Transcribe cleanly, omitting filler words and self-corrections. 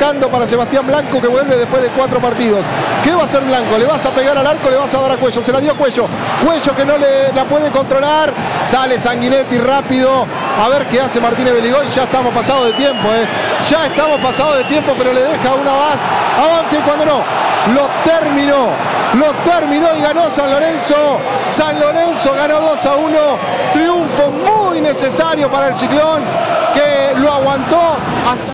marcando para Sebastián Blanco, que vuelve después de 4 partidos. ¿Qué va a hacer Blanco? ¿Le vas a pegar al arco? ¿Le vas a dar a Cuello? Se la dio Cuello. Cuello que no la puede controlar. Sale Sanguinetti rápido. A ver qué hace Martínez Beligoy. Ya estamos pasados de tiempo, Ya estamos pasados de tiempo, pero le deja una más a Banfield cuando no. Lo terminó y ganó San Lorenzo. San Lorenzo ganó 2-1. Triunfo muy necesario para el Ciclón, que lo aguantó hasta